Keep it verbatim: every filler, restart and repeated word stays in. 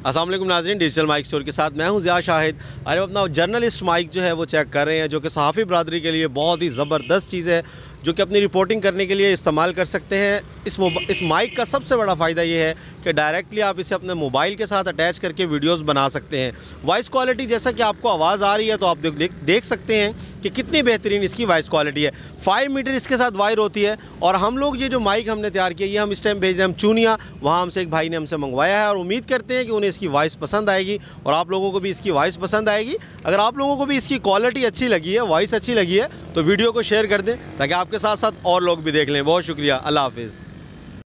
अस्सलाम वालेकुम नाज़रीन, डिजिटल माइक स्टोर के साथ मैं हूं ज़िया शाहिद। अरे अपना जर्नलिस्ट माइक जो है वो चेक कर रहे हैं, जो कि सहाफ़ी बरदरी के लिए बहुत ही ज़बरदस्त चीज़ है, जो कि अपनी रिपोर्टिंग करने के लिए इस्तेमाल कर सकते हैं। इस इस माइक का सबसे बड़ा फ़ायदा ये है कि डायरेक्टली आप इसे अपने मोबाइल के साथ अटैच करके वीडियोस बना सकते हैं। वॉइस क्वालिटी जैसा कि आपको आवाज़ आ रही है तो आप देख देख सकते हैं कि कितनी बेहतरीन इसकी वॉइस क्वालिटी है। फाइव मीटर इसके साथ वायर होती है। और हम लोग ये जो माइक हमने तैयार किया, ये हम इस टाइम भेज रहे हैं हम चूनिया, वहाँ हमसे एक भाई ने हमसे मंगवाया है और उम्मीद करते हैं कि उन्हें इसकी वॉइस पसंद आएगी और आप लोगों को भी इसकी वॉइस पसंद आएगी। अगर आप लोगों को भी इसकी क्वालिटी अच्छी लगी है, वॉइस अच्छी लगी है, तो वीडियो को शेयर कर दें ताकि आपके साथ साथ और लोग भी देख लें। बहुत शुक्रिया, अल्लाह हाफिज़।